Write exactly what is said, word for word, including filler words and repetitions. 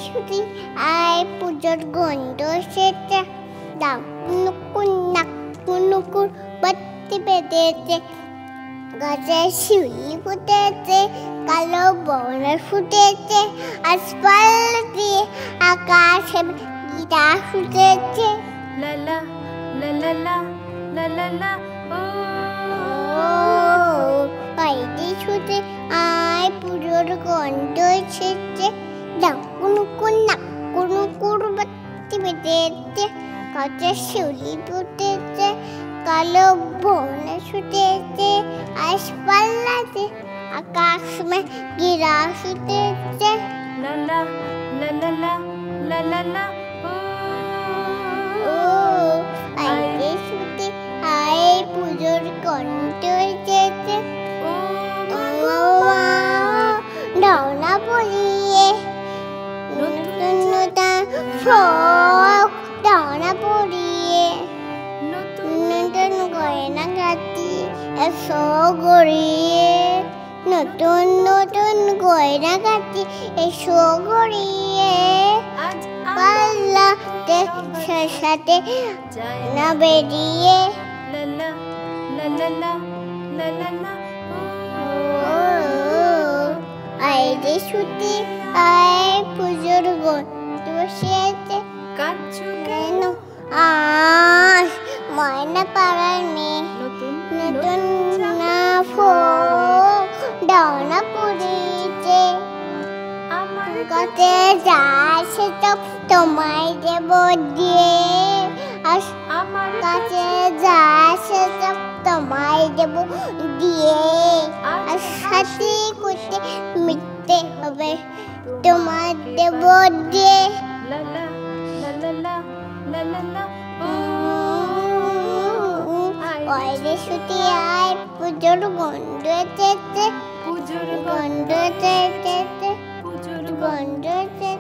ছুটি আয় পুজোর গন্ধ এসেছে দাও নুকুর নাকুর নুকুর বাতি বেঁধেছে গাছে শিউলি ফুটেছে কালো বনের ফুটেছে আসফাল দিয়ে আকাশে গিটা ফুটেছে লা লা লা লা লা লা লা লা ও বাইরে ছুটে আয় পুজোর গন্ধ এসেছে নাকুর নুকুর নাকুর নুকুর বাতি বেঁধেছে গাছে শিউলি ফুটেছে কালো বনে ছুটেছে আসপাল্লাতে আকাশ में गिरा छुटेছে লা লা লা লা লা লা লা লা ও আইরে ছুটে আয় পুজোর গন্ধ এসেছে ও ডানা পরিয়ে নতুন নতুন ফ্রক ডানা পরিয়ে নতুন নতুন গয়না গাতি এসো গড়িয়ে নতুন নতুন গয়না গাতি এসো গড়িয়ে আজ পাল্লাতে সাথে যায় না বেরিয়ে লা লা লা লা লা লা লা লা আইরে ছুটি আয় পুজোর গন্ধ এসেছে কাচ্চু কেন আজ ময়না পাড়ার মেয়ে নতুন নতুন না ফ্রক ডানা পরিয়েছে আমার কাছে যায় সে তো তোমায় দেব দিয়ে আর আমার কাছে যায় সে তো তোমায় দেব দিয়ে আর সাথে করতে মিটতে হবে তোমার দেব দিয়ে লা লা লা লা লা লা লা লা আইরে ছুটি আয় পুজোর গন্ধ এসেছে পুজোর গন্ধ এসেছে পুজোর গন্ধ এসেছে